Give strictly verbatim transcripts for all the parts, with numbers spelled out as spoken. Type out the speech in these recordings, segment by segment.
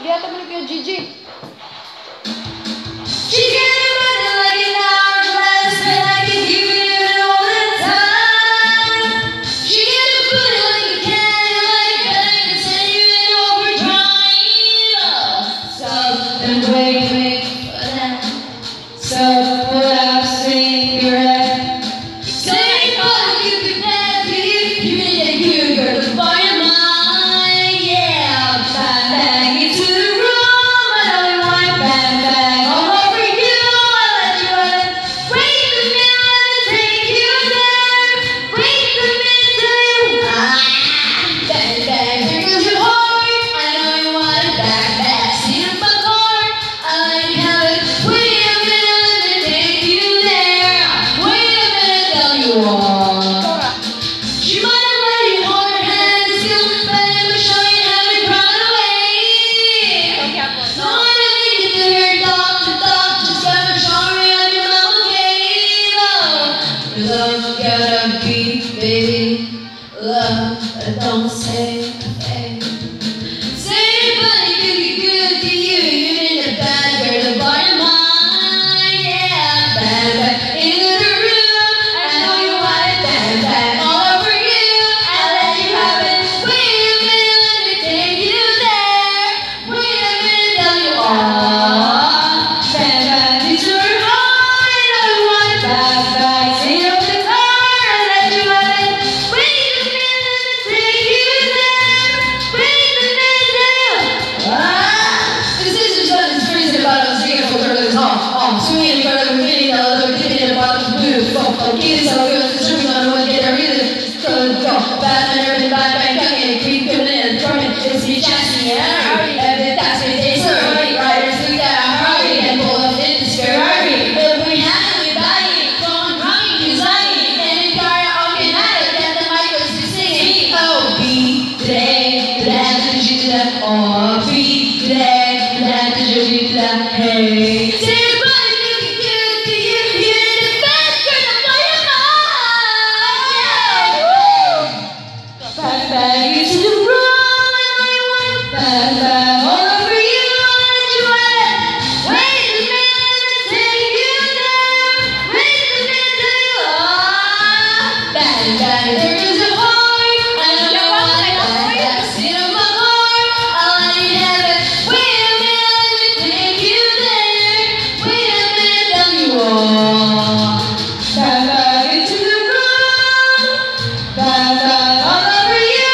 Biyata mo ni Kuya Gigi. She can run like an hourglass, and I can give it all the time. She can put it like a candy, like I can send you in overdrive. Stop and wait, wait for that. Stop what I've seen your head. Say, but you could never be, you need a good girl to buy your mind. Yeah, bang bang into the room, I know you want bang bang all over you. I let you out and break the mirror and take you there. Break the mirror, ah, bang bang, here goes your heart. I know you want it, bang bang, see it my heart. I let you have it. Wait a minute, let me take you there. Wait a minute, tell you all. She might have let you hold her hand still, but it will show you how to run away. No one to make it to her dog, the dog just gotta show me how your mama gave. Oh, love gotta be, baby. Love, but don't say a thing. Say anybody could be good to you. You need a bad girl to buy your mind. Yeah, bang bang into the room. I know you want it, bang bang all over you. I let you have it. Wait a minute, let me take you there. Wait a minute, tell you all. Bang bang into her heart. I know you want it, bang bang. Sing up the car, I let you have it. Wait a minute, let me take you there. Wait a minute, tell you. Ah, the sister's son is crazy about us. Singing for her little song. Oh, swinging in front of a video, the video about the blue. Oh, kids so good, the serving on one get a reason. So, go, Batman, everything, bang, bang, coming in, creep, coming in, throwing, it's me, chasing, and hurry. Every task we take, so hurry, riders, we got a hurry, and pull up in this Ferrari. If we have it, we buy it, going, running, designing, and in car, okay, now, then the mic goes to singing. Oh, be today, that did you do that? Oh, be today, that did you do that? Hey, say everybody looking good to you. You're the best girl to play your mind. Yeah, woo! Bang bang into the room, I know you want it. Bang bang all over you, I let you have it. Wait a minute, let me take you there. Wait a minute, tell you all. Bang bang, there goes your heart. I know you want it. Bang bang, see it on my heart. I'll let you have it. Wait a minute, let me take you there. Wait a minute, tell you all. Bang bang into the room. Bang bang all over you.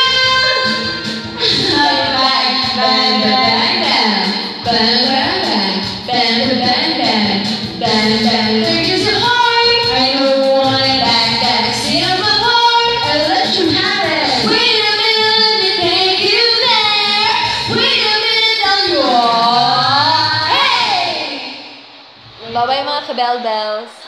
Bang bang bang bang bang bang bang bang bang bang bang bang bang. There goes your heart. I know you want it. Bang bang, see it on my heart. I'll let you have it. Wait a minute, let me take you there. Wait a minute, tell you all. Hey! Bye-bye mga ka-Belle Bells.